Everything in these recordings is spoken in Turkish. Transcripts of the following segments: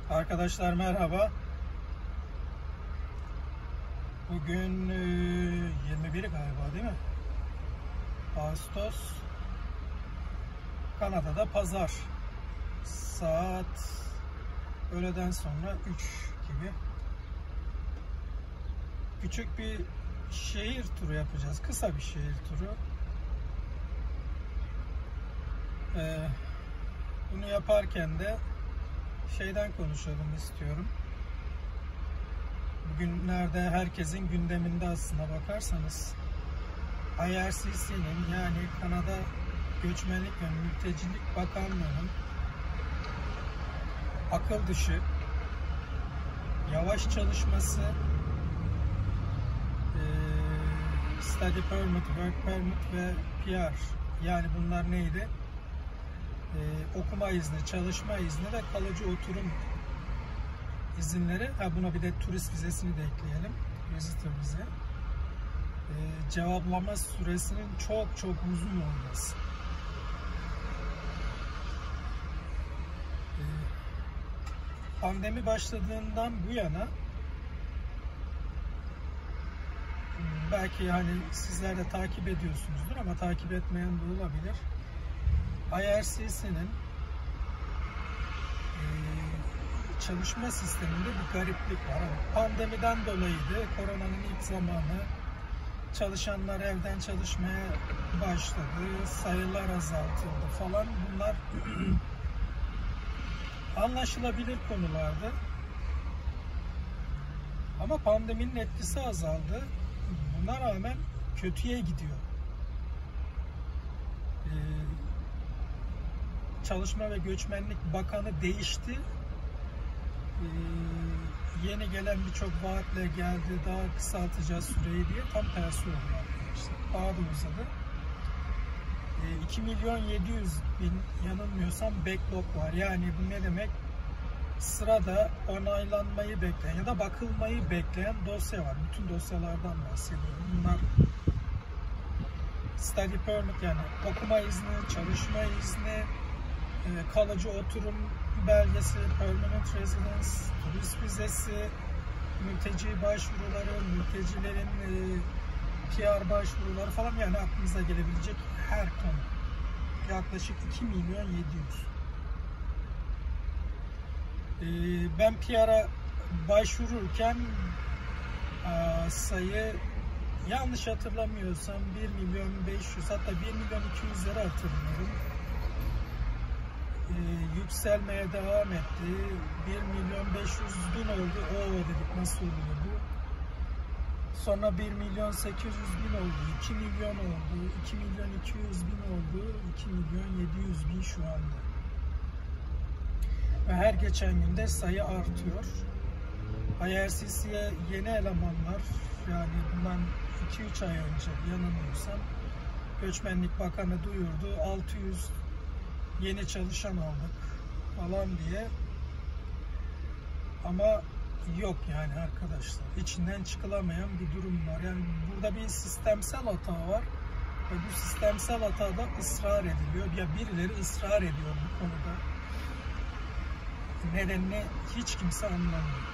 Arkadaşlar merhaba. Bugün 21 galiba değil mi? Ağustos. Kanada'da pazar. Saat öğleden sonra 3 gibi. Küçük bir şehir turu yapacağız. Kısa bir şehir turu. Bunu yaparken de şeyden konuşalım istiyorum. Bugünlerde herkesin gündeminde aslına bakarsanız IRCC'nin yani Kanada Göçmenlik ve Mültecilik Bakanlığı'nın akıl dışı yavaş çalışması, study permit, work permit ve PR, yani bunlar neydi? Okuma izni, çalışma izni ve kalıcı oturum izinleri. Buna bir de turist vizesini de ekleyelim. Visitor vize. Cevaplama süresinin çok uzun olması. Pandemi başladığından bu yana belki hani sizler de takip ediyorsunuzdur ama takip etmeyen de olabilir. IRCC'nin çalışma sisteminde bir gariplik var. Pandemiden dolayıydı. Koronanın ilk zamanı. Çalışanlar evden çalışmaya başladı. Sayılar azaltıldı falan. Bunlar anlaşılabilir konulardı. Ama pandeminin etkisi azaldı. Buna rağmen kötüye gidiyor. Çalışma ve Göçmenlik Bakanı değişti. Yeni gelen birçok vaatle geldi, daha kısaltacağız süreyi diye, tam tersi oldu arkadaşlar. Daha da uzadı. 2.700.000 yanılmıyorsam backlog var. Yani bu ne demek? Sırada onaylanmayı bekleyen ya da bakılmayı bekleyen dosya var. Bütün dosyalardan bahsediyorum. Bunlar study permit yani okuma izni, çalışma izni, kalıcı oturum belgesi, permanent residence, turist vizesi, mülteci başvuruları, mültecilerin PR başvuruları falan, yani aklınıza gelebilecek her konu. Yaklaşık 2.700.000. Ben PR'a başvururken sayı yanlış hatırlamıyorsam 1.500.000 hatta 1.200.000 hatırlıyorum. Yükselmeye devam etti. 1.500.000 oldu. Dedik nasıl oluyor bu? Sonra 1.800.000 oldu. 2 milyon oldu. 2.200.000 oldu. 2.700.000 şu anda. Ve her geçen günde sayı artıyor. IRCC'ye yeni elemanlar, yani bundan 2-3 ay önce yanılmıyorsam Göçmenlik Bakanı duyurdu. 600 yeni çalışan aldık falan diye. Ama yok yani arkadaşlar. İçinden çıkılamayan bir durum var. Yani burada bir sistemsel hata var. Ve bu sistemsel hatada ısrar ediliyor. Ya birileri ısrar ediyor bu konuda. Nedenini hiç kimse anlamıyor.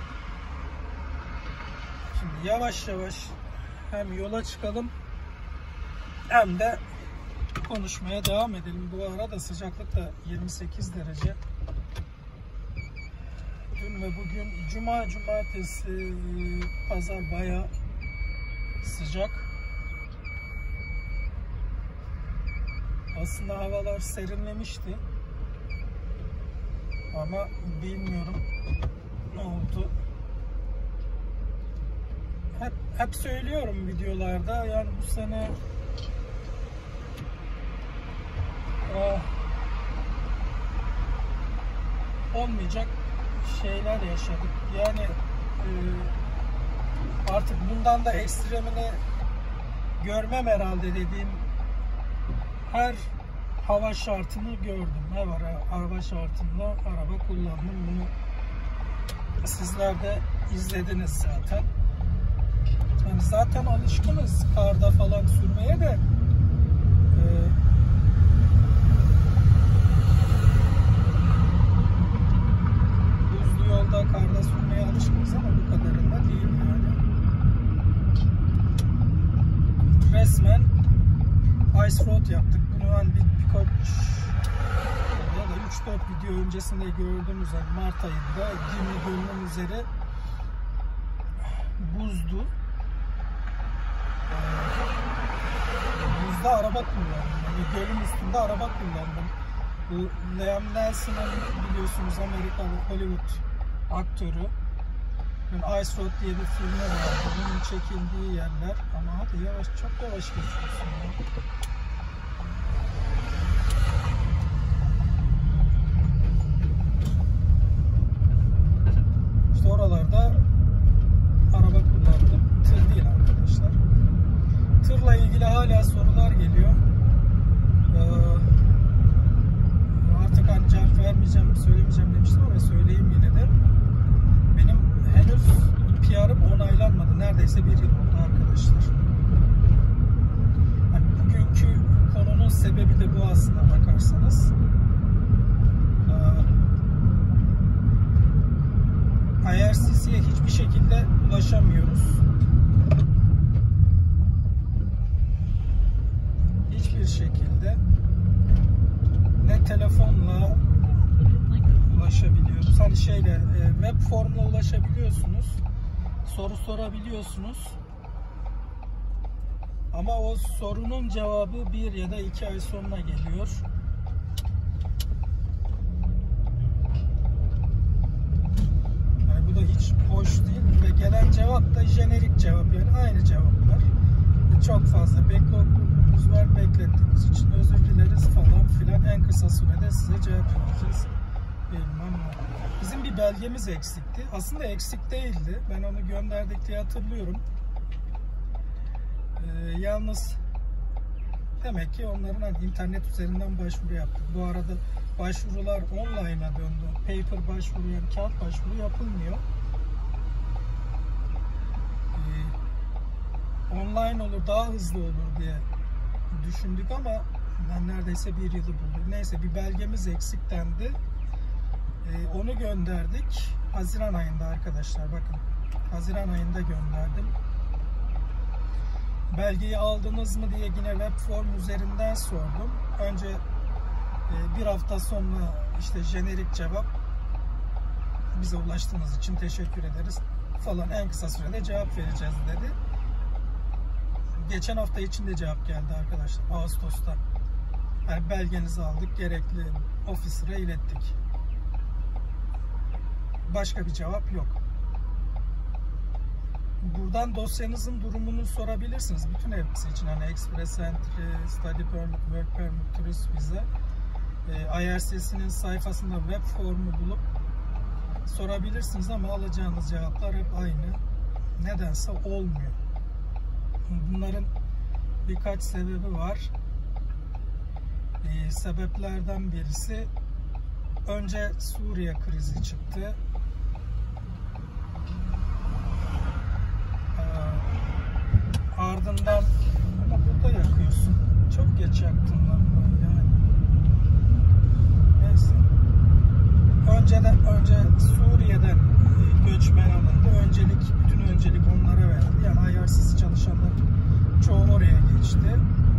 Şimdi yavaş yavaş hem yola çıkalım hem de konuşmaya devam edelim. Bu arada sıcaklık da 28 derece. Dün ve bugün cumartesi, pazar bayağı sıcak. Aslında havalar serinlemişti. Ama bilmiyorum ne oldu. Hep söylüyorum videolarda, yani bu sene olmayacak şeyler yaşadık. Yani artık bundan da ekstremini görmem herhalde dediğim her hava şartını gördüm. Ne var hava şartında araba kullandım. Bunu sizler de izlediniz zaten. Yani zaten alışkınız karda falan sürmeye de 4 video öncesinde gördüğümüz Mart ayında Gimi Gölü'nün üzeri buzdu. Buzda araba kullandım. Yani gölün üstünde araba kullandım. Bu Liam Neeson'ın biliyorsunuz Amerikalı Hollywood aktörü. Yani Ice Road diye bir filmi var. Bunun çekildiği yerler. Ama hadi yavaş, çok yavaş geçiyorsun ya. İşte oralarda araba kullandım. Tır değil arkadaşlar. Tırla ilgili hala sorular geliyor. Artık hani cevap vermeyeceğim, söylemeyeceğim demiştim ama söyleyeyim yine de. Benim henüz PR'ım onaylanmadı. Neredeyse bir yıl oldu arkadaşlar. Yani bugünkü konunun sebebi de bu aslında bakarsanız. IRCC'ye hiçbir şekilde ulaşamıyoruz. Hiçbir şekilde ne telefonla ulaşabiliyoruz. Hani web formla ulaşabiliyorsunuz. Soru sorabiliyorsunuz. Ama o sorunun cevabı 1 ya da 2 ay sonra geliyor. Yani bu da hiç hoş değil ve gelen cevap da jenerik cevap, yani aynı cevaplar. Çok fazla backlog'umuz var. Beklettiğimiz için özür dileriz falan filan. En kısa sürede size cevap vereceğiz. Bilmem ne. Bizim bir belgemiz eksikti. Aslında eksik değildi. Ben onu gönderdik diye hatırlıyorum. Yalnız demek ki onların internet üzerinden başvuru yaptık. Bu arada başvurular online'a döndü. Paper başvuru, yani kağıt başvuru yapılmıyor. Online olur, daha hızlı olur diye düşündük ama ben neredeyse bir yılı bulduk. Neyse, bir belgemiz eksik dendi. Onu gönderdik. Haziran ayında arkadaşlar, bakın. Haziran ayında gönderdim. Belgeyi aldınız mı diye yine web form üzerinden sordum. Önce bir hafta sonra işte jenerik cevap, bize ulaştığınız için teşekkür ederiz falan, en kısa sürede cevap vereceğiz dedi. Geçen hafta içinde cevap geldi arkadaşlar, Ağustos'ta. Yani belgenizi aldık, gerekli ofisine ilettik. Başka bir cevap yok. Buradan dosyanızın durumunu sorabilirsiniz. Bütün hepsi için, hani Express Entry, Study Permit, Work Permit, Tourist Visa. IRCC'nin sayfasında web formu bulup sorabilirsiniz ama alacağınız cevaplar hep aynı. Nedense olmuyor. Bunların birkaç sebebi var. Sebeplerden birisi, önce Suriye krizi çıktı. Ardından, ama burada yakıyorsun. Çok geç yaktın lan yani. Neyse. Önce Suriye'den göçmen alındı. Bütün öncelik onlara verildi. Yani IRCC çalışanların çoğu oraya geçti.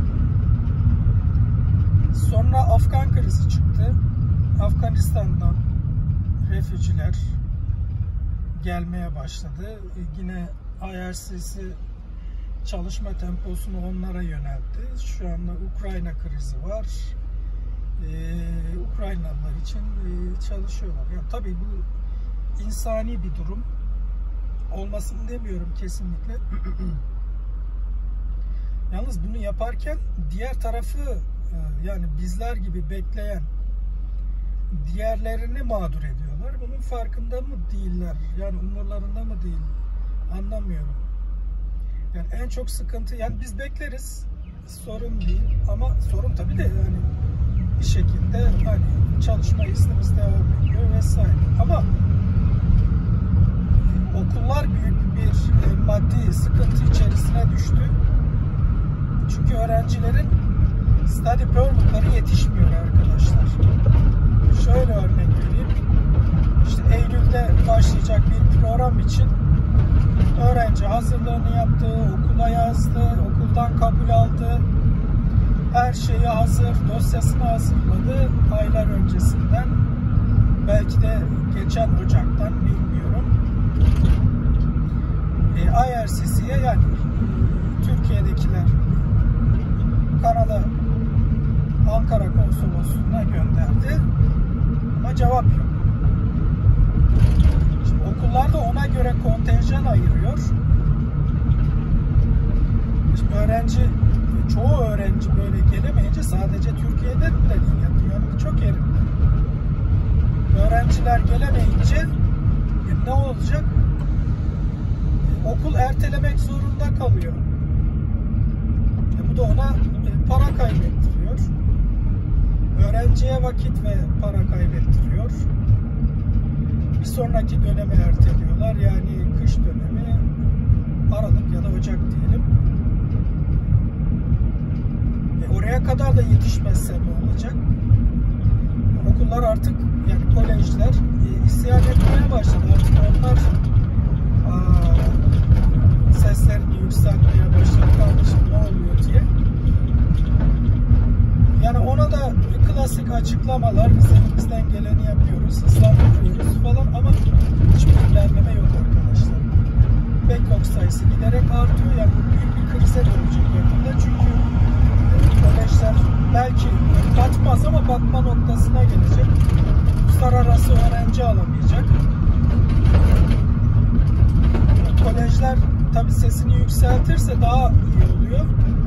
Sonra Afgan krizi çıktı. Afganistan'dan refüjiler gelmeye başladı. Yine IRCC çalışma temposunu onlara yöneltti. Şu anda Ukrayna krizi var. Ukraynalılar için çalışıyorlar. Yani tabii bu insani bir durum. Olmasını demiyorum kesinlikle. Yalnız bunu yaparken diğer tarafı, yani bizler gibi bekleyen diğerlerini mağdur ediyorlar. Bunun farkında mı değiller? Yani umurlarında mı değil? Anlamıyorum. Yani en çok sıkıntı, yani biz bekleriz, sorun değil ama sorun tabii de yani bir şekilde hani çalışma iznimiz devam ediyor vesaire. Ama okullar büyük bir maddi sıkıntı içerisine düştü. Çünkü öğrencilerin study permit'ları yetişmiyor arkadaşlar. Şöyle örnek vereyim. İşte Eylül'de başlayacak bir program için öğrenci hazırlığını yaptı, okula yazdı, okuldan kabul aldı. Her şeyi hazır, dosyasını hazırladı aylar öncesinden. geçen Ocak'tan bilmiyorum. IRCC'ye yani Türkiye'dekiler Kanada Ankara Konsolosluğu'na gönderdi. Ama cevap yok. Şimdi okullar da ona göre kontenjan ayırıyor. Şimdi çoğu öğrenci böyle gelemeyince sadece Türkiye'de de değil, yani dünyanın birçok yerinde. Öğrenciler gelemeyince ne olacak? Okul ertelemek zorunda kalıyor. Bu da ona para kaybettiriyor. Öğrenciye vakit ve para kaybettiriyor. Bir sonraki dönemi erteliyorlar. Yani kış dönemi, Aralık ya da Ocak diyelim. Oraya kadar da yetişmezse ne olacak? Okullar artık, yani kolejler isyan etmeye başladı. Artık onlar seslerini yükseltmeye başladı. Kardeşim ne oluyor diye. Yani ona da klasik açıklamalar, biz elimizden geleni yapıyoruz, hızlandırıyoruz falan ama hiçbir ilerleme yok arkadaşlar. Backlog sayısı giderek artıyor. Yani büyük bir krize dönecek yakında. Çünkü kolejler belki batmaz ama batma noktasına gelecek. Uluslararası öğrenci alamayacak. Kolejler tabii sesini yükseltirse daha iyi oluyor.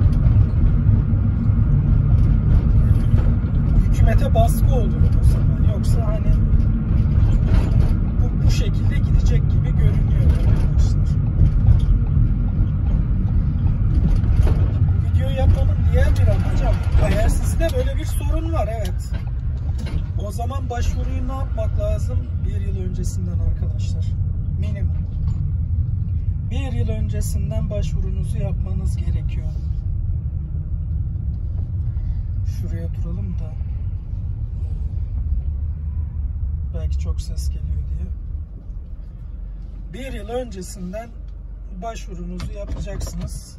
Hükümete baskı oluyor o zaman. Yoksa hani bu şekilde gidecek gibi görünüyor arkadaşlar. Bu videoyu yapmamın diğer bir amacı, eğer sizde böyle bir sorun var, evet. O zaman başvuruyu ne yapmak lazım? 1 yıl öncesinden arkadaşlar. Minimum. 1 yıl öncesinden başvurunuzu yapmanız gerekiyor. Şuraya duralım da belki çok ses geliyor diye. 1 yıl öncesinden başvurunuzu yapacaksınız.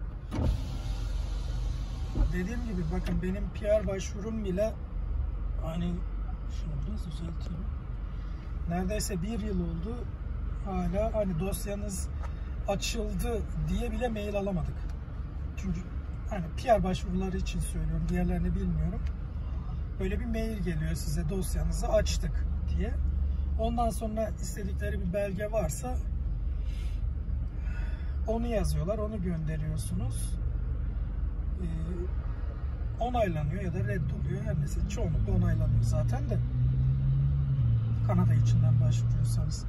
Dediğim gibi bakın, benim PR başvurum bile hani şunu biraz düzelteyim. Neredeyse 1 yıl oldu. Hala hani dosyanız açıldı diye bile mail alamadık. Çünkü hani PR başvuruları için söylüyorum, diğerlerini bilmiyorum. Böyle bir mail geliyor size, dosyanızı açtık diye. Ondan sonra istedikleri bir belge varsa onu yazıyorlar, onu gönderiyorsunuz. Onaylanıyor ya da reddoluyor. Her neyse, çoğunlukla onaylanıyor zaten de. Kanada içinden başvuruyorsanız.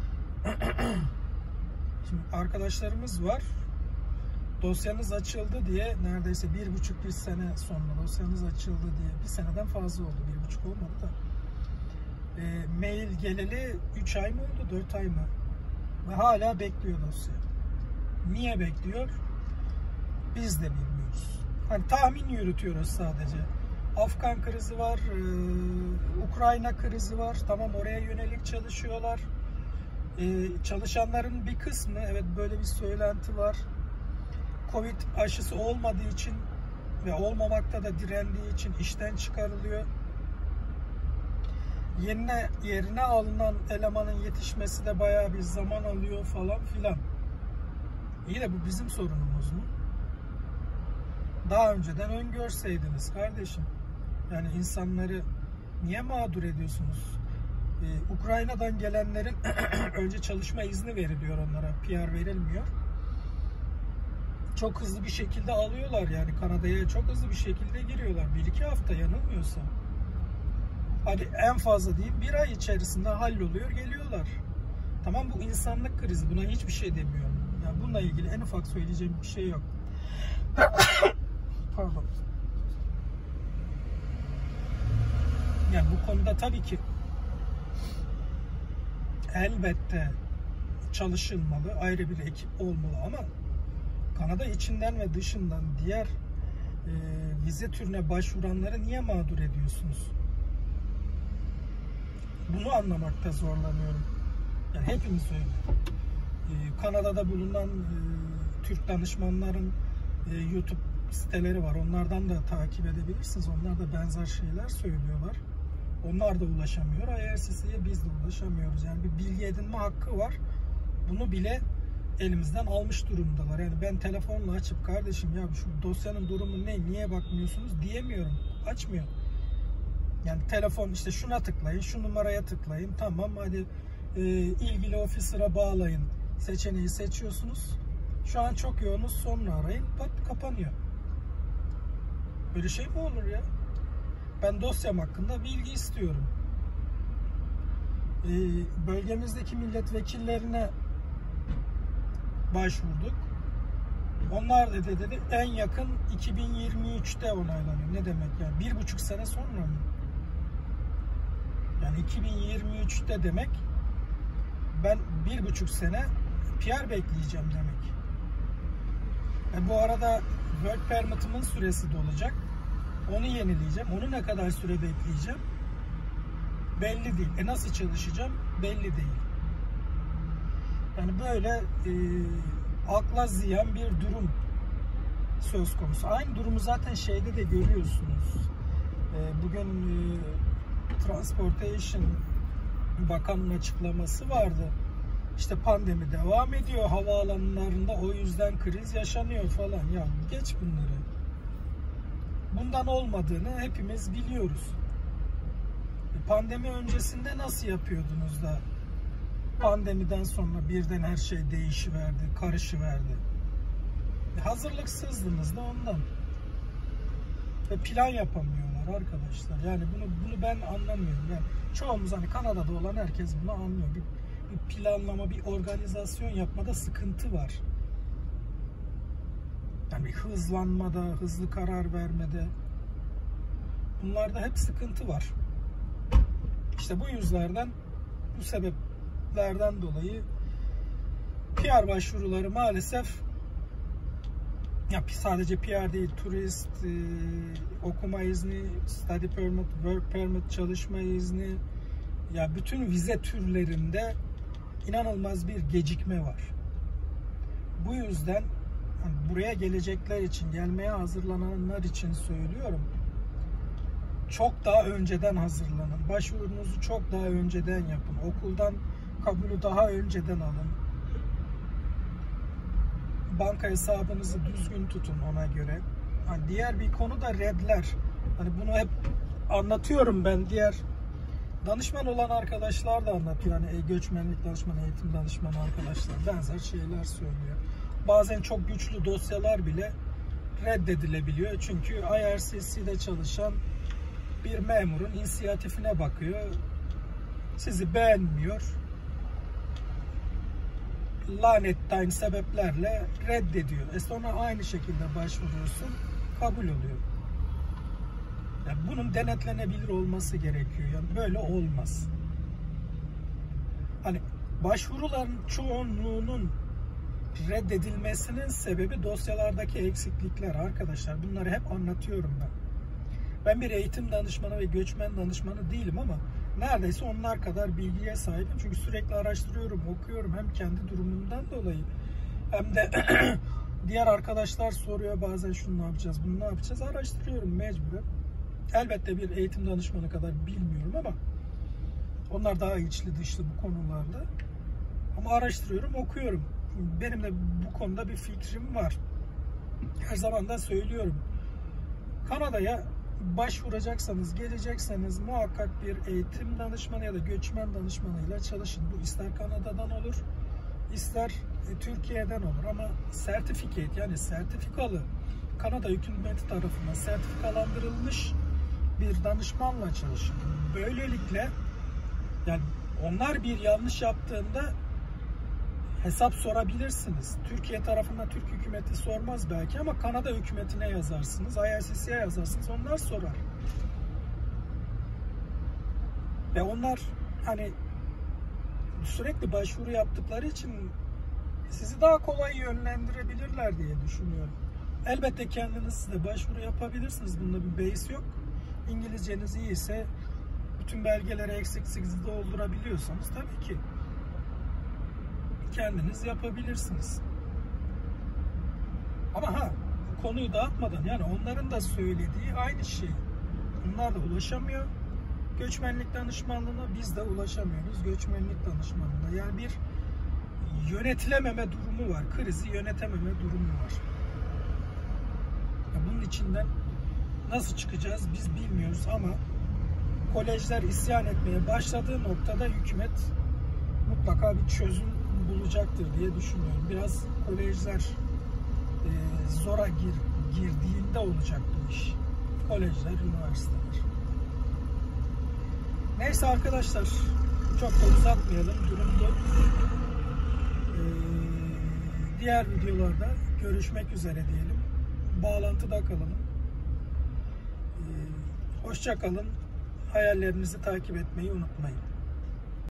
Şimdi arkadaşlarımız var. Dosyanız açıldı diye neredeyse 1,5 sene sonra dosyanız açıldı diye, 1 seneden fazla oldu, 1,5 olmadı da mail geleli 3 ay mı oldu, 4 ay mı? Ve hala bekliyor dosya. Niye bekliyor? Biz de bilmiyoruz. Hani tahmin yürütüyoruz sadece. Afgan krizi var, Ukrayna krizi var. Tamam, oraya yönelik çalışıyorlar. Çalışanların bir kısmı, evet, böyle bir söylenti var. Covid aşısı olmadığı için ve olmamakta da direndiği için işten çıkarılıyor. Yerine alınan elemanın yetişmesi de bayağı bir zaman alıyor falan filan. İyi de bu bizim sorunumuz mu? Daha önceden öngörseydiniz kardeşim. Yani insanları niye mağdur ediyorsunuz? Ukrayna'dan gelenlerin önce çalışma izni veriliyor onlara. PR verilmiyor. Çok hızlı bir şekilde alıyorlar, yani Kanada'ya çok hızlı bir şekilde giriyorlar. 1-2 hafta yanılmıyorsam. Hadi en fazla diyeyim 1 ay içerisinde halloluyor, geliyorlar. Tamam, bu insanlık krizi, buna hiçbir şey demiyorum. Yani bununla ilgili en ufak söyleyeceğim bir şey yok. Pardon. Yani bu konuda tabii ki elbette çalışılmalı, ayrı bir ekip olmalı ama Kanada içinden ve dışından diğer vize türüne başvuranları niye mağdur ediyorsunuz? Bunu anlamakta zorlanıyorum. Yani hepimiz öyle. Kanada'da bulunan Türk danışmanların YouTube siteleri var. Onlardan da takip edebilirsiniz. Onlar da benzer şeyler söylüyorlar. Onlar da ulaşamıyor. IRCC'ye biz de ulaşamıyoruz. Yani bir bilgi edinme hakkı var. Bunu bile elimizden almış durumdalar. Yani ben telefonla açıp kardeşim ya şu dosyanın durumu ne, niye bakmıyorsunuz diyemiyorum. Açmıyor. Yani telefon işte şuna tıklayın, şu numaraya tıklayın. Tamam hadi ilgili ofisine bağlayın. Seçeneği seçiyorsunuz. Şu an çok yoğunuz, sonra arayın. Pat kapanıyor. Böyle şey mi olur ya? Ben dosyam hakkında bilgi istiyorum. Bölgemizdeki milletvekillerine başvurduk. Onlar dedi en yakın 2023'te onaylanıyor. Ne demek yani? 1,5 sene sonra mı? Yani 2023'te demek ben 1,5 sene PR bekleyeceğim demek. Bu arada work permit'imin süresi dolacak. Onu yenileyeceğim. Onu ne kadar süre bekleyeceğim? Belli değil. Nasıl çalışacağım? Belli değil. Yani böyle akla ziyan bir durum söz konusu. Aynı durumu zaten şeyde de görüyorsunuz. Bugün Transportation Bakanı'nın açıklaması vardı. İşte pandemi devam ediyor havaalanlarında, o yüzden kriz yaşanıyor falan. Ya geç bunları. Bundan olmadığını hepimiz biliyoruz. Pandemi öncesinde nasıl yapıyordunuz da pandemiden sonra birden her şey değişiverdi, karışıverdi. Hazırlıksızdınız da ondan. Ve plan yapamıyorlar arkadaşlar. Yani bunu ben anlamıyorum. Yani çoğumuz, hani Kanada'da olan herkes bunu anlıyor. Bir planlama, bir organizasyon yapmada sıkıntı var. Yani bir hızlanmada, hızlı karar vermede, bunlarda hep sıkıntı var. İşte bu yüzlerden, bu sebeplerden dolayı PR başvuruları maalesef, ya sadece PR değil, turist, okuma izni, study permit, work permit, çalışma izni, ya bütün vize türlerinde inanılmaz bir gecikme var. Bu yüzden hani buraya gelecekler için, gelmeye hazırlananlar için söylüyorum. Çok daha önceden hazırlanın. Başvurunuzu çok daha önceden yapın. Okuldan kabulü daha önceden alın. Banka hesabınızı düzgün tutun ona göre. Hani diğer bir konu da redler. Hani bunu hep anlatıyorum ben. Diğer danışman olan arkadaşlar da anlatıyor. Hani göçmenlik danışmanı, eğitim danışmanı arkadaşlar benzer şeyler söylüyor. Bazen çok güçlü dosyalar bile reddedilebiliyor. Çünkü IRCC'de çalışan bir memurun inisiyatifine bakıyor. Sizi beğenmiyor. Lanetten sebeplerle reddediyor. Sonra aynı şekilde başvuruyorsun, kabul oluyor. Yani bunun denetlenebilir olması gerekiyor. Yani böyle olmaz. Hani başvuruların çoğunluğunun reddedilmesinin sebebi dosyalardaki eksiklikler arkadaşlar. Bunları hep anlatıyorum ben. Ben bir eğitim danışmanı ve göçmen danışmanı değilim ama neredeyse onlar kadar bilgiye sahibim. Çünkü sürekli araştırıyorum, okuyorum. Hem kendi durumumdan dolayı hem de diğer arkadaşlar soruyor bazen şunu ne yapacağız, bunu ne yapacağız. Araştırıyorum mecburen. Elbette bir eğitim danışmanı kadar bilmiyorum ama onlar daha içli dışlı bu konularda. Ama araştırıyorum, okuyorum. Benim de bu konuda bir fikrim var. Her zaman da söylüyorum. Kanada'ya başvuracaksanız, gelecekseniz muhakkak bir eğitim danışmanı ya da göçmen danışmanıyla çalışın. Bu ister Kanada'dan olur, ister Türkiye'den olur ama sertifikat, yani sertifikalı, Kanada hükümeti tarafından sertifikalandırılmış bir danışmanla çalışın. Böylelikle yani onlar bir yanlış yaptığında hesap sorabilirsiniz. Türkiye tarafından Türk hükümeti sormaz belki ama Kanada hükümetine yazarsınız, IRCC'ye yazarsınız, onlar sorar. Ve onlar hani sürekli başvuru yaptıkları için sizi daha kolay yönlendirebilirler diye düşünüyorum. Elbette kendiniz de başvuru yapabilirsiniz. Bunda bir base yok. İngilizceniz iyi ise, bütün belgeleri eksiksiz doldurabiliyorsanız tabii ki kendiniz yapabilirsiniz. Ama konuyu dağıtmadan, yani onların da söylediği aynı şey. Onlar da ulaşamıyor. göçmenlik danışmanlığına biz de ulaşamıyoruz. Göçmenlik danışmanlığına. Yani bir yönetilememe durumu var. Krizi yönetememe durumu var. Ya bunun içinden nasıl çıkacağız biz bilmiyoruz ama kolejler isyan etmeye başladığı noktada hükümet mutlaka bir çözüm bulacaktır diye düşünüyorum. Biraz kolejler zora girdiğinde olacak bu iş. Kolejler, üniversiteler. Neyse arkadaşlar, çok da uzatmayalım. Durumda diğer videolarda görüşmek üzere diyelim. Bağlantıda kalın. Hoşça kalın. Hayallerinizi takip etmeyi unutmayın.